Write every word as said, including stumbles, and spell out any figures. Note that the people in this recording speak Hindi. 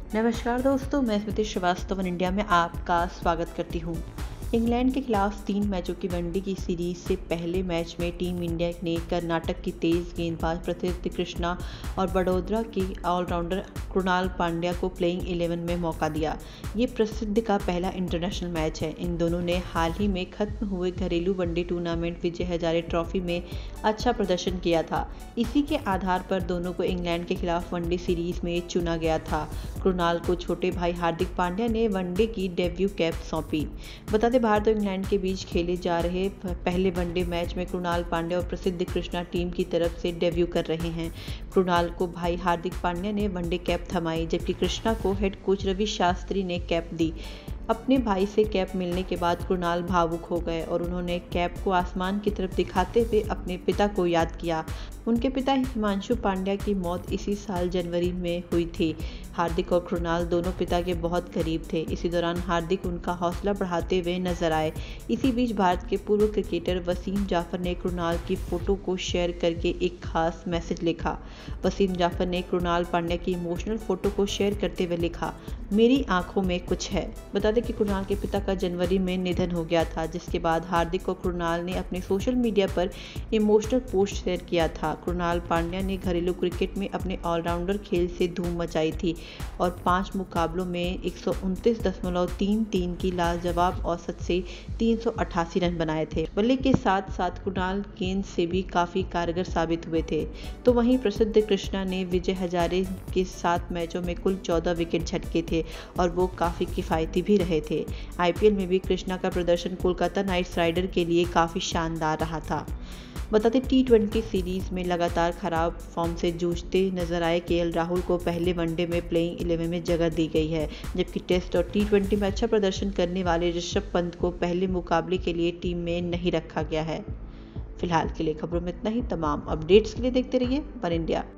नमस्कार दोस्तों, मैं स्मृति श्रीवास्तव इंडिया में आपका स्वागत करती हूँ। इंग्लैंड के खिलाफ तीन मैचों की वनडे की सीरीज से पहले मैच में टीम इंडिया ने कर्नाटक की तेज गेंदबाज प्रसिद्ध कृष्णा और वडोदरा की ऑलराउंडर कृणाल पांड्या को प्लेइंग इलेवन में मौका दिया। ये प्रसिद्ध का पहला इंटरनेशनल मैच है। इन दोनों ने हाल ही में खत्म हुए घरेलू one day tournament Vijay Hazare trophy में अच्छा प्रदर्शन किया था। इसी के आधार पर दोनों को इंग्लैंड के खिलाफ वनडे सीरीज में चुना गया था। कृणाल को छोटे भाई हार्दिक पांड्या ने वनडे की डेब्यू कैप सौंपी। बता दें, भारत और इंग्लैंड के बीच खेले जा रहे पहले वनडे मैच में कृणाल पांड्या और प्रसिद्ध कृष्णा टीम की तरफ से डेब्यू कर रहे हैं। कृणाल को भाई हार्दिक पांड्या ने वनडे कैप थमाई, जबकि कृष्णा को हेड कोच रवि शास्त्री ने कैप दी। अपने भाई से कैप मिलने के बाद कृणाल भावुक हो गए और उन्होंने कैप को आसमान की तरफ दिखाते हुए अपने पिता को याद किया। उनके पिता हिमांशु पांड्या की मौत इसी साल जनवरी में हुई थी। हार्दिक और कृणाल दोनों पिता के बहुत करीब थे। इसी दौरान हार्दिक उनका हौसला बढ़ाते हुए नजर आए। इसी बीच भारत के पूर्व क्रिकेटर वसीम जाफर ने कृणाल की फोटो को शेयर करके एक खास मैसेज लिखा। वसीम जाफर ने कृणाल पांड्या की इमोशनल फोटो को शेयर करते हुए लिखा, मेरी आंखों में कुछ है। बता दें कि कृणाल के पिता का जनवरी में निधन हो गया था, जिसके बाद हार्दिक और कृणाल ने अपने सोशल मीडिया पर इमोशनल पोस्ट शेयर किया था। कृणाल पांड्या ने घरेलू क्रिकेट में अपने ऑलराउंडर खेल से धूम मचाई थी और पांच मुकाबलों में एक सौ उनतीस दशमलव तीन तीन की लाजवाब औसत से तीन सौ अट्ठासी रन बनाए थे। बल्ले के साथ साथ कृणाल गेंद से भी काफी कारगर साबित हुए थे। तो वहीं प्रसिद्ध कृष्णा ने विजय हजारे के सात मैचों में कुल चौदह विकेट झटके थे और वो काफी किफायती भी रहे थे। आईपीएल में भी कृष्णा का प्रदर्शन कोलकाता नाइट राइडर के लिए काफी शानदार रहा था। बताते टी ट्वेंटी सीरीज में लगातार खराब फॉर्म से जूझते नजर आए केएल राहुल को पहले वनडे में प्लेइंग इलेवन में जगह दी गई है, जबकि टेस्ट और टी ट्वेंटी में अच्छा प्रदर्शन करने वाले ऋषभ पंत को पहले मुकाबले के लिए टीम में नहीं रखा गया है। फिलहाल के लिए खबरों में इतना ही। तमाम अपडेट्स के लिए देखते रहिए वन इंडिया।